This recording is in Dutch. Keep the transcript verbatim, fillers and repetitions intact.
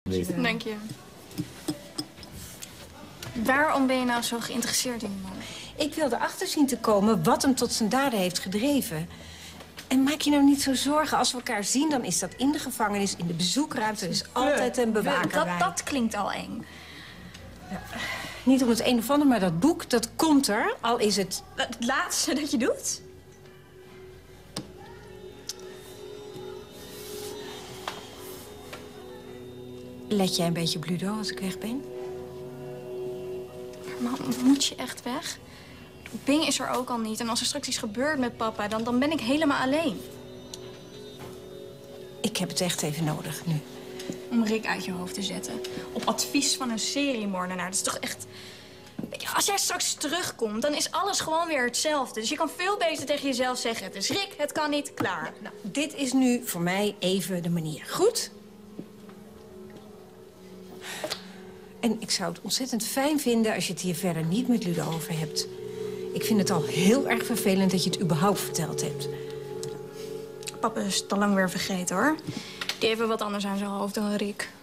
Weet. Dank je. Waarom ben je nou zo geïnteresseerd in die man? Ik wilde achter zien te komen wat hem tot zijn daden heeft gedreven. En maak je nou niet zo zorgen. Als we elkaar zien, dan is dat in de gevangenis, in de bezoekruimte. Er is altijd een bewaker dat, bij. dat klinkt al eng. Ja, niet om het een of ander, maar dat boek, dat komt er. Al is het... Het laatste dat je doet? Let jij een beetje op Ludo als ik weg ben? Maar moet je echt weg? Bing is er ook al niet. En als er straks iets gebeurt met papa, dan, dan ben ik helemaal alleen. Ik heb het echt even nodig nu. Om Rick uit je hoofd te zetten. Op advies van een seriemoordenaar. Dat is toch echt... Weet je, als jij straks terugkomt, dan is alles gewoon weer hetzelfde. Dus je kan veel beter tegen jezelf zeggen... Het is Rick, het kan niet, klaar. Nou, dit is nu voor mij even de manier. Goed? En ik zou het ontzettend fijn vinden als je het hier verder niet met Ludo over hebt. Ik vind het al heel erg vervelend dat je het überhaupt verteld hebt. Papa is het al lang weer vergeten, hoor. Die heeft wel wat anders aan zijn hoofd dan Rick.